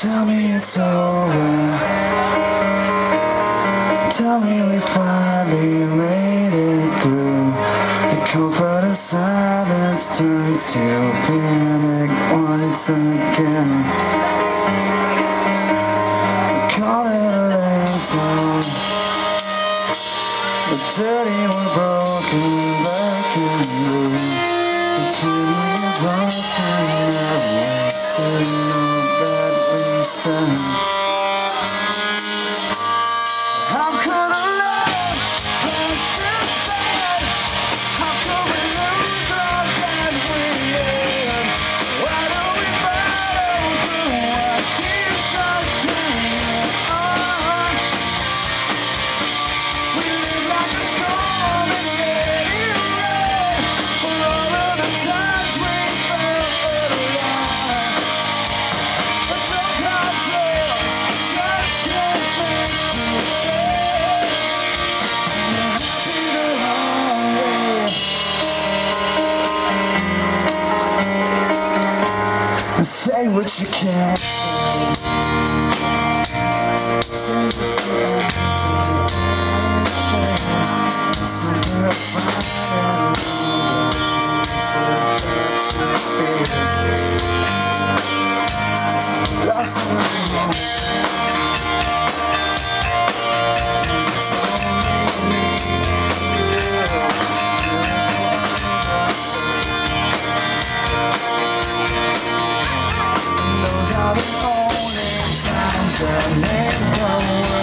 Tell me it's over. Tell me we finally made it through. The comfort of silence turns to panic once again. Call it a landslide. The dirty were broken back and blue. The feeling is lost in every signal that we send. How could I love like this bad? How could we lose all that we had? Why do we battle through what keeps us stringing on? We live like a storm and getting red for all of the times we felt alive. But sometimes love just can't make you stay. You're happy the wrong way. And say what you can't say. Say what's the answer. Somewhere I find out lost in the moment. It's only me, those are the only times I make the world.